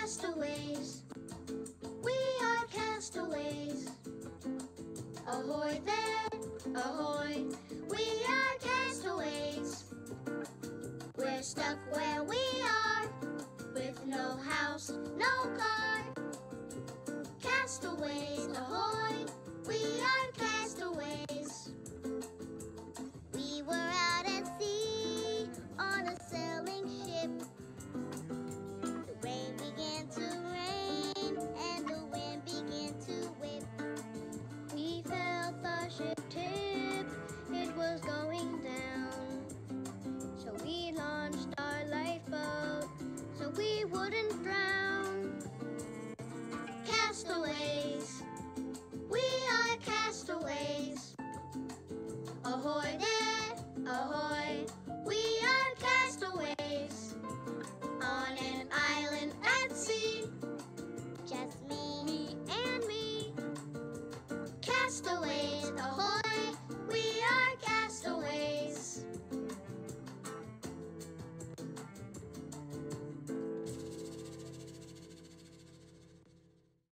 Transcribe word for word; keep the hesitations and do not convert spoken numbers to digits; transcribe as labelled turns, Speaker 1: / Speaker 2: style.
Speaker 1: castaways. We are castaways. Ahoy there, ahoy. We are castaways. We're stuck where we are, with no house, no car. Castaways, ahoy. We are castaways. We were out at sea on a sailing ship. The rain began to rain and the wind began to whip. We felt the ship tip, it was going down. So we launched our lifeboat so we wouldn't drown. Castaways, we are castaways. Ahoy there, ahoy, we are castaways. On an island at sea, just me, me and me. Castaways.